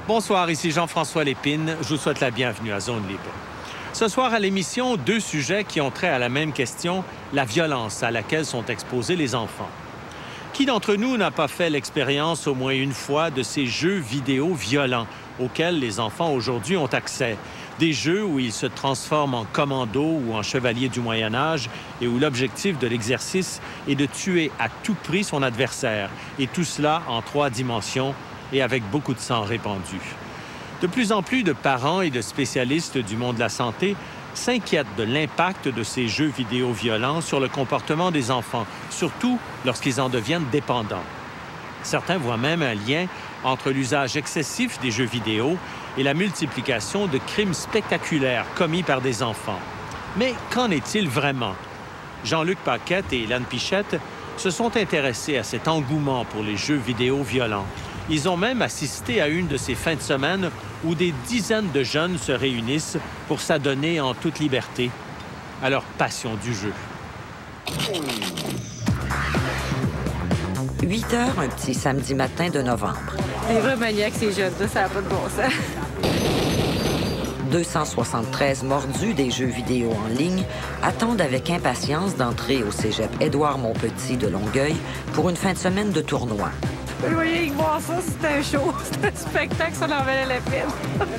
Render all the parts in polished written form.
Bonsoir, ici Jean-François Lépine. Je vous souhaite la bienvenue à Zone Libre. Ce soir à l'émission, deux sujets qui ont trait à la même question, la violence à laquelle sont exposés les enfants. Qui d'entre nous n'a pas fait l'expérience au moins une fois de ces jeux vidéo violents auxquels les enfants aujourd'hui ont accès? Des jeux où ils se transforment en commando ou en chevalier du Moyen Âge et où l'objectif de l'exercice est de tuer à tout prix son adversaire, et tout cela en 3 dimensions et avec beaucoup de sang répandu. De plus en plus de parents et de spécialistes du monde de la santé s'inquiètent de l'impact de ces jeux vidéo violents sur le comportement des enfants, surtout lorsqu'ils en deviennent dépendants. Certains voient même un lien entre l'usage excessif des jeux vidéo et la multiplication de crimes spectaculaires commis par des enfants. Mais qu'en est-il vraiment? Jean-Luc Paquette et Hélène Pichette se sont intéressés à cet engouement pour les jeux vidéo violents. Ils ont même assisté à une de ces fins de semaine où des dizaines de jeunes se réunissent pour s'adonner en toute liberté à leur passion du jeu. 8 heures, un petit samedi matin de novembre. Des vrais maniaques, ces jeunes-là, ça n'a pas de bon sens. 273 mordus des jeux vidéo en ligne attendent avec impatience d'entrer au cégep Édouard-Montpetit de Longueuil pour une fin de semaine de tournoi. Vous voyez, voir ça, c'est un show, c'est un spectacle, ça en valait la peine.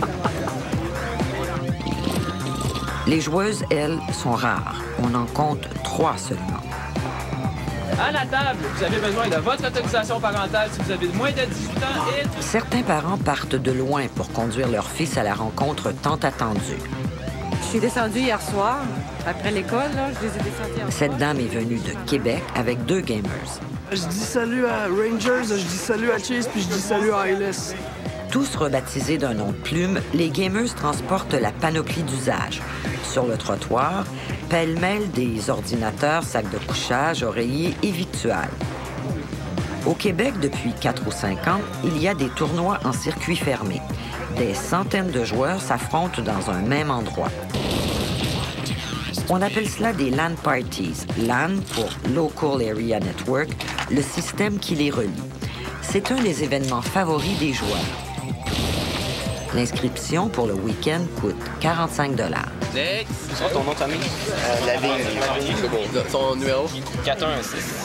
Les joueuses, elles, sont rares. On en compte 3 seulement. À la table, vous avez besoin de votre autorisation parentale si vous avez moins de 18 ans et... Certains parents partent de loin pour conduire leur fils à la rencontre tant attendue. Je suis descendue hier soir, après l'école, là, je les ai descendus hier soir. Cette dame est venue de Québec avec 2 gamers. Je dis salut à Rangers, je dis salut à Chase, puis je dis salut à Ailes. Tous rebaptisés d'un nom de plume, les gamers transportent la panoplie d'usage. Sur le trottoir, pêle-mêle des ordinateurs, sacs de couchage, oreillers et victuailles. Au Québec, depuis 4 ou 5 ans, il y a des tournois en circuit fermé. Des centaines de joueurs s'affrontent dans un même endroit. On appelle cela des LAN parties. LAN pour Local Area Network, le système qui les relie. C'est un des événements favoris des joueurs. L'inscription pour le week-end coûte 45 $. Next. C'est ton nom de famille? Lavigne. C'est bon. Ton numéro? 416.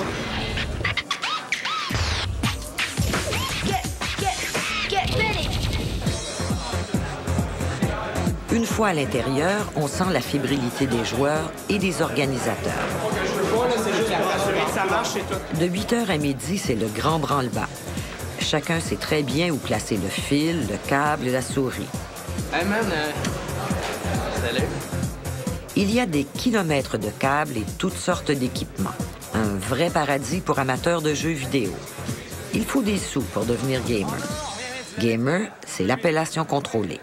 Une fois à l'intérieur, on sent la fébrilité des joueurs et des organisateurs. De 8h à midi, c'est le grand branle-bas. Chacun sait très bien où placer le fil, le câble et la souris. Hey man, salut. Il y a des kilomètres de câbles et toutes sortes d'équipements. Un vrai paradis pour amateurs de jeux vidéo. Il faut des sous pour devenir gamer. Gamer, c'est l'appellation contrôlée.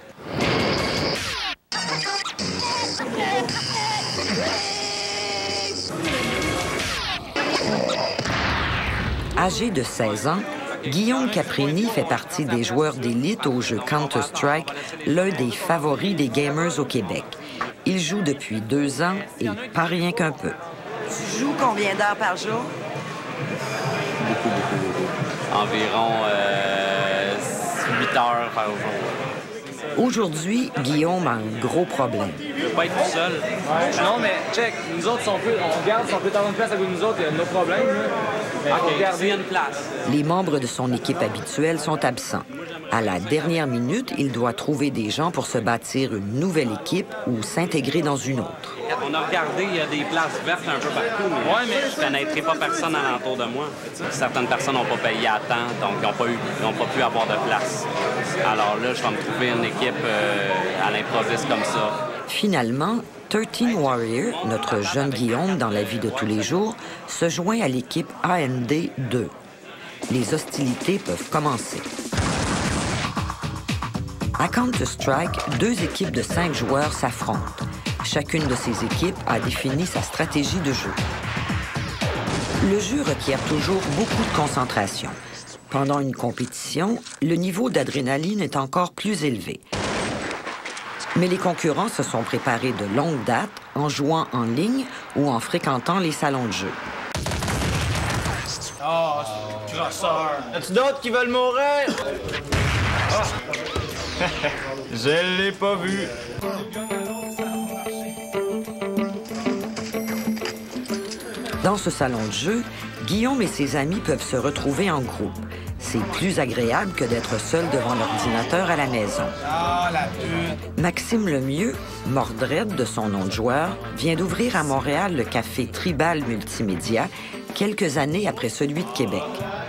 Âgé de 16 ans, Guillaume Caprini fait partie des joueurs d'élite au jeu Counter-Strike, l'un des favoris des gamers au Québec. Il joue depuis 2 ans et pas rien qu'un peu. Tu joues combien d'heures par jour? Beaucoup. Environ 8 heures par jour. Aujourd'hui, Guillaume a un gros problème. Je veux pas être tout seul. Non, mais check, nous autres, on regarde, si on peut avoir une place à côté de nous autres, il y a nos problèmes. Mais on regarde une place. Les membres de son équipe habituelle sont absents. À la dernière minute, il doit trouver des gens pour se bâtir une nouvelle équipe ou s'intégrer dans une autre. On a regardé, il y a des places vertes un peu partout, mais je ne connaîtrai pas personne alentour de moi. Certaines personnes n'ont pas payé à temps, donc ils n'ont pas pu avoir de place. Alors là, je vais me trouver une équipe à l'improviste comme ça. Finalement, 13 Warrior, notre jeune Guillaume dans la vie de tous les jours, se joint à l'équipe AND 2. Les hostilités peuvent commencer. À Counter-Strike, 2 équipes de 5 joueurs s'affrontent. Chacune de ces équipes a défini sa stratégie de jeu. Le jeu requiert toujours beaucoup de concentration. Pendant une compétition, le niveau d'adrénaline est encore plus élevé. Mais les concurrents se sont préparés de longue date en jouant en ligne ou en fréquentant les salons de jeu. Oh, crosseur! As-tu d'autres qui veulent mourir? Je l'ai pas vu. Dans ce salon de jeu, Guillaume et ses amis peuvent se retrouver en groupe. C'est plus agréable que d'être seul devant l'ordinateur à la maison. Maxime Lemieux, Mordred de son nom de joueur, vient d'ouvrir à Montréal le café Tribal Multimédia quelques années après celui de Québec.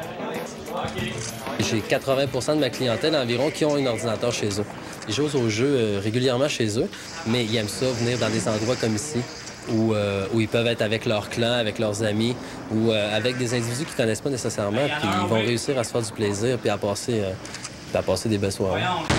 J'ai 80 de ma clientèle environ qui ont un ordinateur chez eux. Ils jouent aux jeux régulièrement chez eux, mais ils aiment ça venir dans des endroits comme ici, où ils peuvent être avec leur clan, avec leurs amis, ou avec des individus qu'ils ne connaissent pas nécessairement, puis ils vont réussir à se faire du plaisir puis à passer des belles soirées.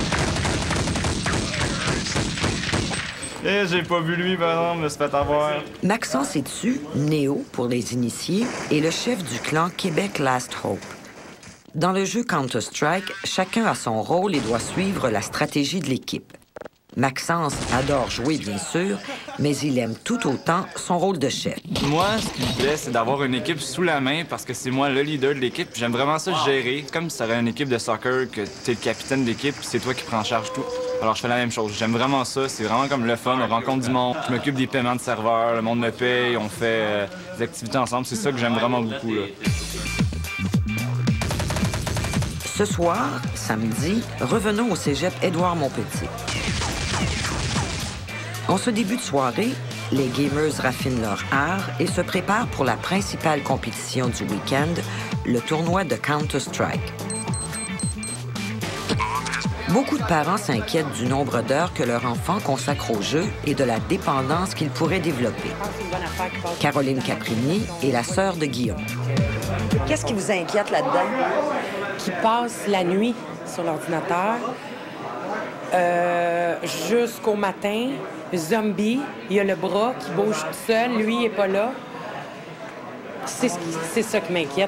J'ai pas vu lui, non, me suis fait avoir. Maxence Etu, Néo pour les initiés, est le chef du clan Québec Last Hope. Dans le jeu Counter-Strike, chacun a son rôle et doit suivre la stratégie de l'équipe. Maxence adore jouer, bien sûr, mais il aime tout autant son rôle de chef. Moi, ce qui me plaît, c'est d'avoir une équipe sous la main parce que c'est moi le leader de l'équipe. J'aime vraiment ça gérer, comme si tu aurais une équipe de soccer, que tu es le capitaine de l'équipe, c'est toi qui prends en charge tout. Alors, je fais la même chose. J'aime vraiment ça. C'est vraiment comme le fun. On rencontre du monde. Je m'occupe des paiements de serveurs. Le monde me paye. On fait des activités ensemble. C'est ça que j'aime vraiment beaucoup, là. Ce soir, samedi, revenons au cégep Édouard-Montpetit. En ce début de soirée, les gamers raffinent leur art et se préparent pour la principale compétition du week-end, le tournoi de Counter-Strike. Beaucoup de parents s'inquiètent du nombre d'heures que leur enfant consacre au jeu et de la dépendance qu'il pourrait développer. Caroline Caprini est la sœur de Guillaume. Qu'est-ce qui vous inquiète là-dedans? Qui passe la nuit sur l'ordinateur jusqu'au matin. Zombie, il a le bras qui bouge tout seul, lui, il n'est pas là. C'est ça qui m'inquiète.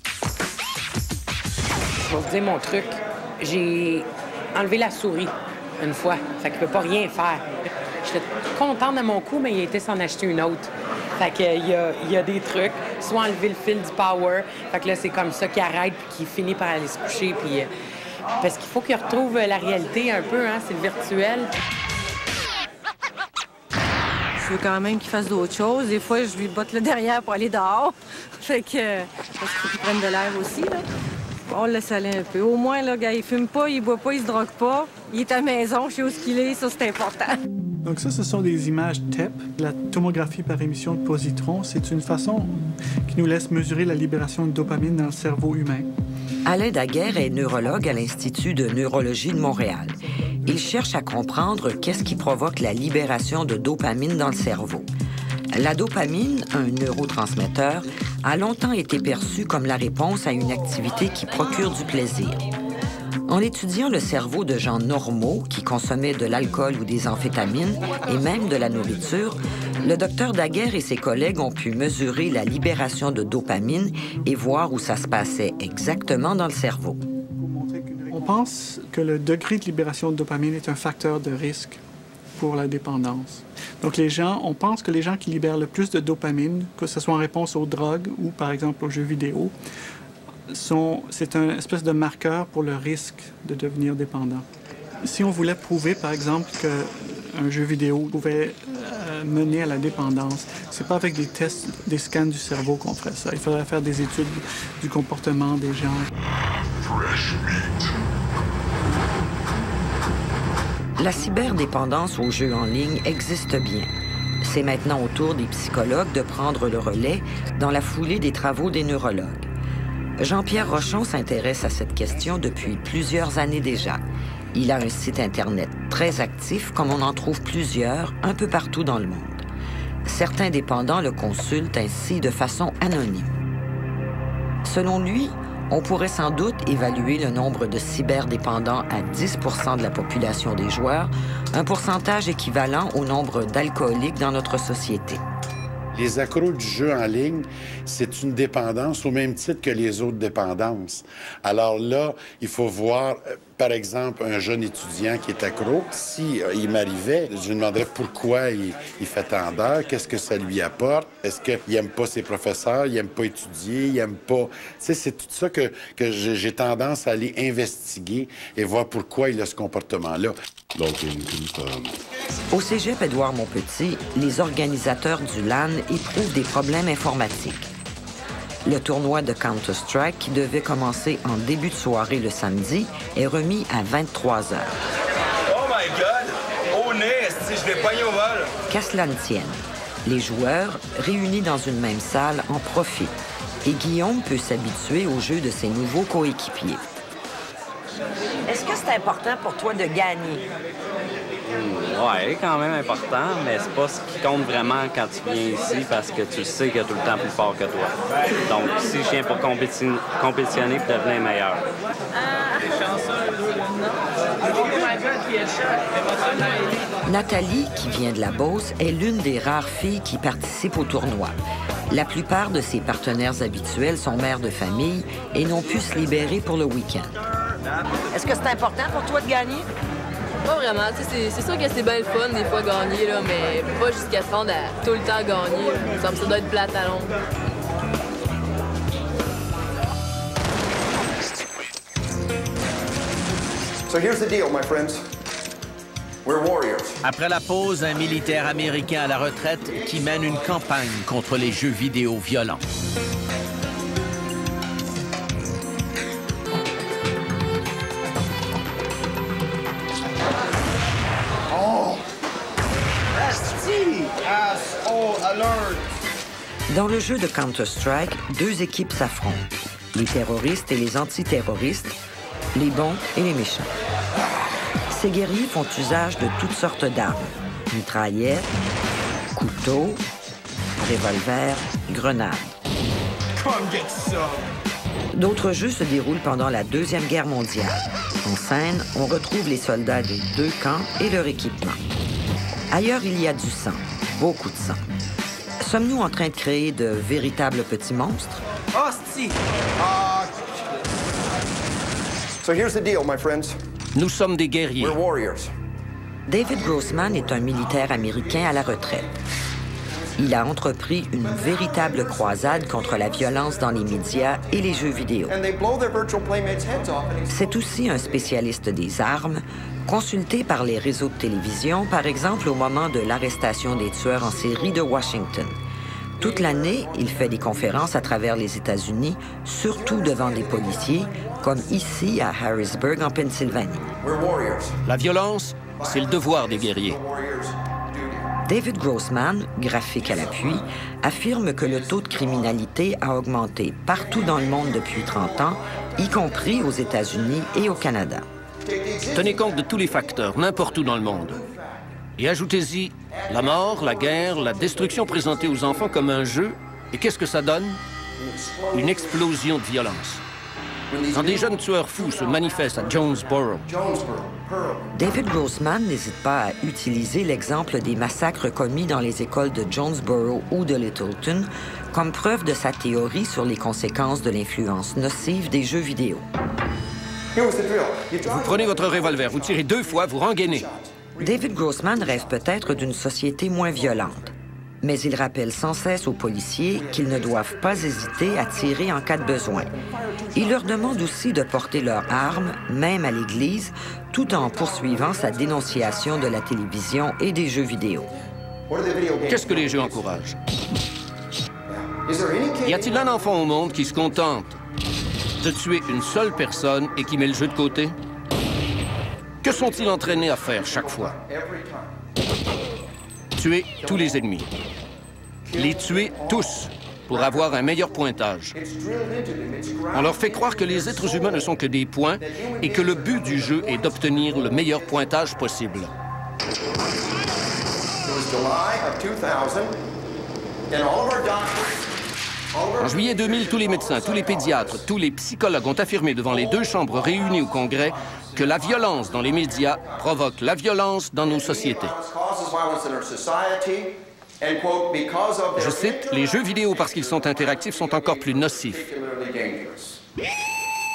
Je vais vous dire mon truc. J'ai enlevé la souris une fois, fait qu'il ne peut pas rien faire. J'étais contente de mon coup, mais il a été s'en acheter une autre. Fait qu'il y a des trucs, soit enlever le fil du power, fait que là, c'est comme ça qu'il arrête puis qu'il finit par aller se coucher. Puis, parce qu'il faut qu'il retrouve la réalité un peu, hein, c'est le virtuel. Je veux quand même qu'il fasse d'autres choses. Des fois, je lui botte le derrière pour aller dehors. Fait que, parce qu'il faut qu'il prenne de l'air aussi, là. On le laisse aller un peu. Au moins, là, gars, il fume pas, il boit pas, il se drogue pas. Il est à la maison, je sais où il est, ça, c'est important. Donc ça, ce sont des images TEP, la tomographie par émission de positrons. C'est une façon qui nous laisse mesurer la libération de dopamine dans le cerveau humain. Alain Daguerre est neurologue à l'Institut de neurologie de Montréal. Il cherche à comprendre qu'est-ce qui provoque la libération de dopamine dans le cerveau. La dopamine, un neurotransmetteur, a longtemps été perçue comme la réponse à une activité qui procure du plaisir. En étudiant le cerveau de gens normaux qui consommaient de l'alcool ou des amphétamines et même de la nourriture, le docteur Daguerre et ses collègues ont pu mesurer la libération de dopamine et voir où ça se passait exactement dans le cerveau. On pense que le degré de libération de dopamine est un facteur de risque pour la dépendance. Donc, on pense que les gens qui libèrent le plus de dopamine, que ce soit en réponse aux drogues ou, par exemple, aux jeux vidéo, c'est un espèce de marqueur pour le risque de devenir dépendant. Si on voulait prouver, par exemple, qu'un jeu vidéo pouvait mener à la dépendance, c'est pas avec des tests, des scans du cerveau qu'on ferait ça. Il faudrait faire des études du comportement des gens. La cyberdépendance aux jeux en ligne existe bien. C'est maintenant au tour des psychologues de prendre le relais dans la foulée des travaux des neurologues. Jean-Pierre Rochon s'intéresse à cette question depuis plusieurs années déjà. Il a un site Internet très actif, comme on en trouve plusieurs un peu partout dans le monde. Certains dépendants le consultent ainsi de façon anonyme. Selon lui, on pourrait sans doute évaluer le nombre de cyberdépendants à 10 % de la population des joueurs, un pourcentage équivalent au nombre d'alcooliques dans notre société. Les accros du jeu en ligne, c'est une dépendance au même titre que les autres dépendances. Alors là, il faut voir, par exemple, un jeune étudiant qui est accro, si il m'arrivait, je lui demanderais pourquoi il fait tant d'heures, qu'est-ce que ça lui apporte, est-ce qu'il n'aime pas ses professeurs, il n'aime pas étudier, il n'aime pas... Tu sais, c'est tout ça que j'ai tendance à aller investiguer et voir pourquoi il a ce comportement-là. Au cégep Édouard-Montpetit, les organisateurs du LAN éprouvent des problèmes informatiques. Le tournoi de Counter-Strike, qui devait commencer en début de soirée le samedi, est remis à 23 heures. Oh my God! Au nez, je l'ai pogné au vol! Qu'à cela ne tienne, les joueurs, réunis dans une même salle, en profitent. Et Guillaume peut s'habituer au jeu de ses nouveaux coéquipiers. Est-ce que c'est important pour toi de gagner? Oui, quand même important, mais c'est pas ce qui compte vraiment quand tu viens ici parce que tu sais qu'il y a tout le temps plus fort que toi. Donc, ici, je viens pour compétitionner et devenir meilleur. Nathalie, qui vient de la Beauce, est l'une des rares filles qui participent au tournoi. La plupart de ses partenaires habituels sont mères de famille et n'ont pu se libérer pour le week-end. Est-ce que c'est important pour toi de gagner? Pas vraiment. C'est sûr que c'est bien le fun des fois gagner, là, mais pas jusqu'à se rendre à tout le temps gagner. Ça doit être plate à longue. So here's the deal, my friends. We're warriors. Après la pause, un militaire américain à la retraite qui mène une campagne contre les jeux vidéo violents. Dans le jeu de Counter-Strike, deux équipes s'affrontent. Les terroristes et les antiterroristes, les bons et les méchants. Ces guerriers font usage de toutes sortes d'armes. Mitraillettes, couteaux, revolvers, grenades. D'autres jeux se déroulent pendant la Deuxième Guerre mondiale. En scène, on retrouve les soldats des deux camps et leur équipement. Ailleurs, il y a du sang, beaucoup de sang. Sommes-nous en train de créer de véritables petits monstres? Hostie! So here's the deal, my friends. Nous sommes des guerriers. We're warriors. David Grossman est un militaire américain à la retraite. Il a entrepris une véritable croisade contre la violence dans les médias et les jeux vidéo. C'est aussi un spécialiste des armes, consulté par les réseaux de télévision, par exemple au moment de l'arrestation des tueurs en série de Washington. Toute l'année, il fait des conférences à travers les États-Unis, surtout devant des policiers, comme ici à Harrisburg, en Pennsylvanie. La violence, c'est le devoir des guerriers. David Grossman, graphique à l'appui, affirme que le taux de criminalité a augmenté partout dans le monde depuis 30 ans, y compris aux États-Unis et au Canada. Tenez compte de tous les facteurs, n'importe où dans le monde. Et ajoutez-y la mort, la guerre, la destruction présentée aux enfants comme un jeu. Et qu'est-ce que ça donne? Une explosion de violence. Quand des jeunes tueurs fous se manifestent à Jonesboro. David Grossman n'hésite pas à utiliser l'exemple des massacres commis dans les écoles de Jonesboro ou de Littleton comme preuve de sa théorie sur les conséquences de l'influence nocive des jeux vidéo. Vous prenez votre revolver, vous tirez 2 fois, vous rengainez. David Grossman rêve peut-être d'une société moins violente, mais il rappelle sans cesse aux policiers qu'ils ne doivent pas hésiter à tirer en cas de besoin. Il leur demande aussi de porter leurs armes, même à l'église, tout en poursuivant sa dénonciation de la télévision et des jeux vidéo. Qu'est-ce que les jeux encouragent? Y a-t-il un enfant au monde qui se contente de tuer une seule personne et qui met le jeu de côté? Que sont-ils entraînés à faire chaque fois? Tuer tous les ennemis. Les tuer tous pour avoir un meilleur pointage. On leur fait croire que les êtres humains ne sont que des points et que le but du jeu est d'obtenir le meilleur pointage possible. En juillet 2000, tous les médecins, tous les pédiatres, tous les psychologues ont affirmé devant les 2 chambres réunies au Congrès que la violence dans les médias provoque la violence dans nos sociétés. Je cite, « Les jeux vidéo, parce qu'ils sont interactifs, sont encore plus nocifs. »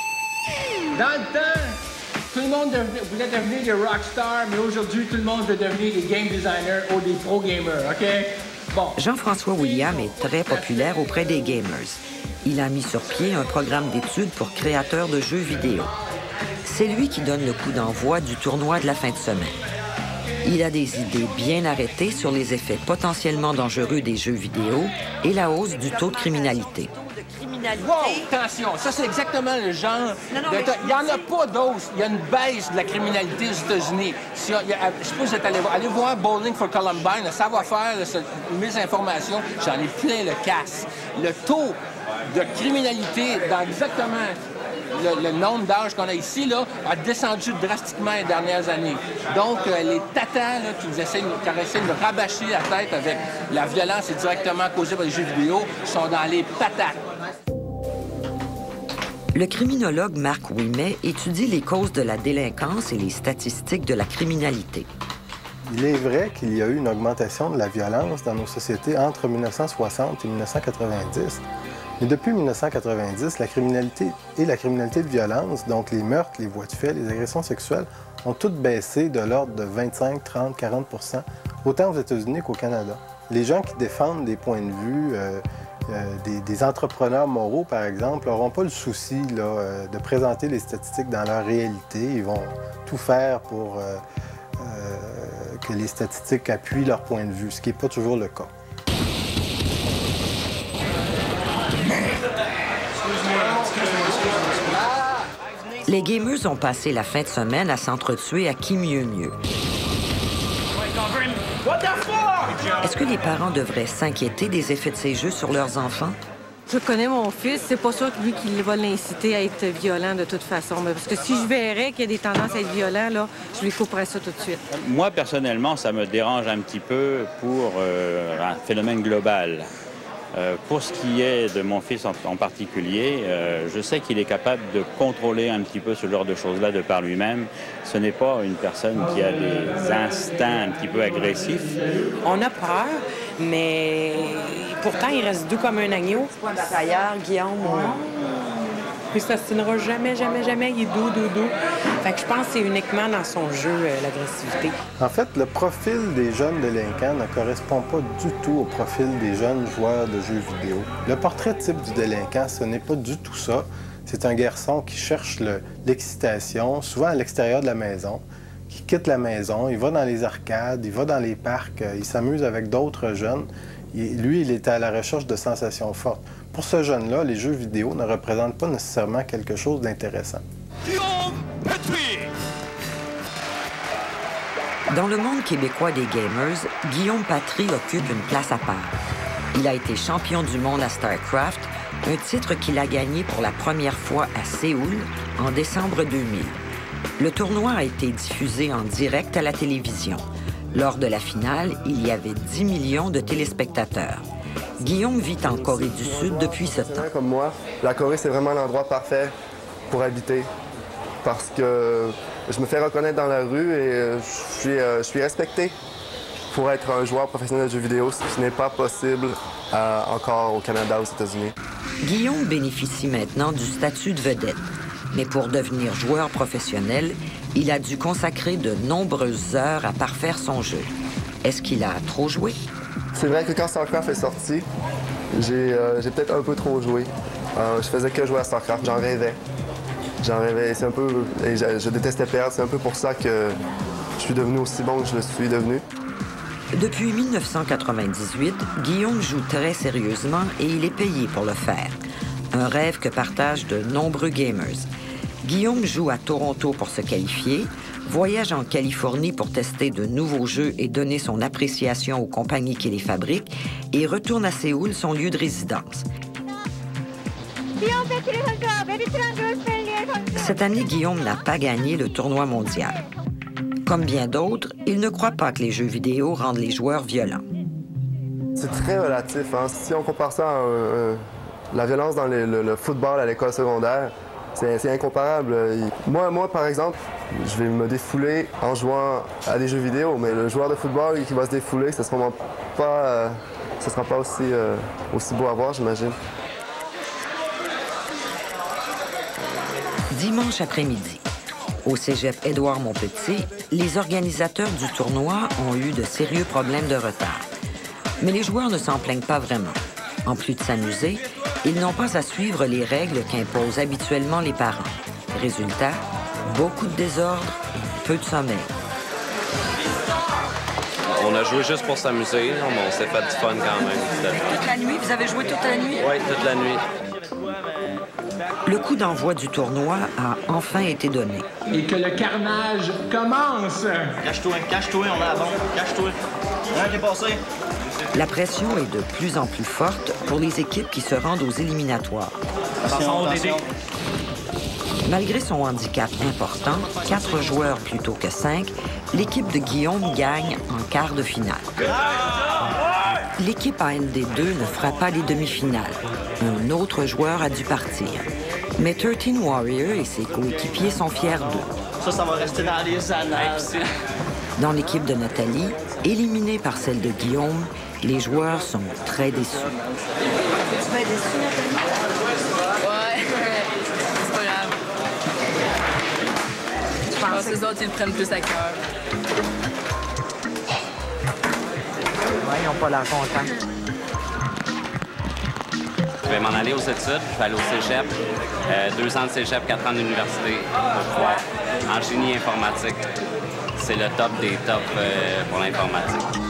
Dans le temps, Tout le monde voulait devenir des rockstars, mais aujourd'hui, tout le monde veut devenir des game designers ou des pro gamers, OK? Bon. Jean-François William est très populaire auprès des gamers. Il a mis sur pied un programme d'études pour créateurs de jeux vidéo. C'est lui qui donne le coup d'envoi du tournoi de la fin de semaine. Il a des idées bien arrêtées sur les effets potentiellement dangereux des jeux vidéo et la hausse du taux de criminalité. Wow, attention, ça c'est exactement le genre. Il n'y en a pas d'autres. Il y a une baisse de la criminalité aux États-Unis. Je sais pas si vous êtes allé voir Bowling for Columbine, le savoir-faire, mes informations, j'en ai plein le casse. Le taux de criminalité dans exactement le nombre d'âges qu'on a ici là, a descendu drastiquement les dernières années. Donc, les tatas là, qui essaient de rabâcher la tête avec la violence et directement causée par les jeux vidéo sont dans les patates. Le criminologue Marc Ouimet étudie les causes de la délinquance et les statistiques de la criminalité. Il est vrai qu'il y a eu une augmentation de la violence dans nos sociétés entre 1960 et 1990. Mais depuis 1990, la criminalité et la criminalité de violence, donc les meurtres, les voies de fait, les agressions sexuelles, ont toutes baissé de l'ordre de 25, 30, 40 %, autant aux États-Unis qu'au Canada. Les gens qui défendent des points de vue, des entrepreneurs moraux, par exemple, n'auront pas le souci là, de présenter les statistiques dans leur réalité. Ils vont tout faire pour que les statistiques appuient leur point de vue, ce qui n'est pas toujours le cas. Les gamers ont passé la fin de semaine à s'entretuer à qui mieux mieux. Est-ce que les parents devraient s'inquiéter des effets de ces jeux sur leurs enfants? Je connais mon fils, c'est pas sûr que lui qu'il va l'inciter à être violent de toute façon. Parce que si je verrais qu'il y a des tendances à être violent, là, je lui couperais ça tout de suite. Moi, personnellement, ça me dérange un petit peu pour un phénomène global. Pour ce qui est de mon fils en particulier, je sais qu'il est capable de contrôler un petit peu ce genre de choses-là de par lui-même. Ce n'est pas une personne qui a des instincts un petit peu agressifs. On a peur, mais pourtant, il reste doux comme un agneau. C'est pas un batailleur, Guillaume? Il ne s'assinera jamais, jamais, jamais. Il est doux, doux, doux. Fait que je pense que c'est uniquement dans son jeu, l'agressivité. En fait, le profil des jeunes délinquants ne correspond pas du tout au profil des jeunes joueurs de jeux vidéo. Le portrait type du délinquant, ce n'est pas du tout ça. C'est un garçon qui cherche l'excitation, souvent à l'extérieur de la maison, qui quitte la maison, il va dans les arcades, il va dans les parcs, il s'amuse avec d'autres jeunes. Lui, il est à la recherche de sensations fortes. Pour ce jeune-là, les jeux vidéo ne représentent pas nécessairement quelque chose d'intéressant. Dans le monde québécois des gamers, Guillaume Patry occupe une place à part. Il a été champion du monde à StarCraft, un titre qu'il a gagné pour la première fois à Séoul en décembre 2000. Le tournoi a été diffusé en direct à la télévision. Lors de la finale, il y avait 10 millions de téléspectateurs. Guillaume vit en Corée du Sud depuis ce temps. Comme moi, la Corée, c'est vraiment l'endroit parfait pour habiter parce que je me fais reconnaître dans la rue et je suis respecté pour être un joueur professionnel de jeux vidéo, ce qui n'est pas possible encore au Canada, aux États-Unis. Guillaume bénéficie maintenant du statut de vedette. Mais pour devenir joueur professionnel, il a dû consacrer de nombreuses heures à parfaire son jeu. Est-ce qu'il a trop joué? C'est vrai que quand StarCraft est sorti, j'ai peut-être un peu trop joué. Je faisais que jouer à StarCraft, j'en rêvais. C'est un peu... Et je détestais perdre, c'est un peu pour ça que je suis devenu aussi bon que je le suis devenu. Depuis 1998, Guillaume joue très sérieusement et il est payé pour le faire. Un rêve que partagent de nombreux gamers. Guillaume joue à Toronto pour se qualifier, voyage en Californie pour tester de nouveaux jeux et donner son appréciation aux compagnies qui les fabriquent et retourne à Séoul, son lieu de résidence. Cette année, Guillaume n'a pas gagné le tournoi mondial. Comme bien d'autres, il ne croit pas que les jeux vidéo rendent les joueurs violents. C'est très relatif. Hein? Si on compare ça à la violence dans le football à l'école secondaire, c'est incomparable. Moi, par exemple, je vais me défouler en jouant à des jeux vidéo, mais le joueur de football qui va se défouler, ce ne sera pas aussi beau à voir, j'imagine. Dimanche après-midi, Au cégep Édouard-Montpetit, les organisateurs du tournoi ont eu de sérieux problèmes de retard. Mais les joueurs ne s'en plaignent pas vraiment. En plus de s'amuser, ils n'ont pas à suivre les règles qu'imposent habituellement les parents. Résultat, beaucoup de désordre et peu de sommeil. On a joué juste pour s'amuser, mais on s'est fait du fun quand même. Toute la nuit? Vous avez joué toute la nuit? Oui, toute la nuit. Le coup d'envoi du tournoi a enfin été donné. Et que le carnage commence! Cache-toi, on a la bombe. Cache-toi. Rien qui est passé. La pression est de plus en plus forte pour les équipes qui se rendent aux éliminatoires. Attention. Malgré son handicap important, 4 joueurs plutôt que 5, l'équipe de Guillaume gagne en quart de finale. L'équipe AND2 ne fera pas les demi-finales. Un autre joueur a dû partir. Mais 13 Warriors et ses coéquipiers sont fiers d'eux. Ça va rester dans les annales. Dans l'équipe de Nathalie, éliminée par celle de Guillaume, les joueurs sont très déçus. Tu vas être déçue, Nathalie? Ouais, c'est pas grave. Je pense que les autres, ils le prennent plus à cœur. Ouais, ils n'ont pas l'air contents. Je vais m'en aller aux études, je vais aller au cégep. 2 ans de cégep, 4 ans d'université pour pouvoir en génie informatique. C'est le top des tops pour l'informatique.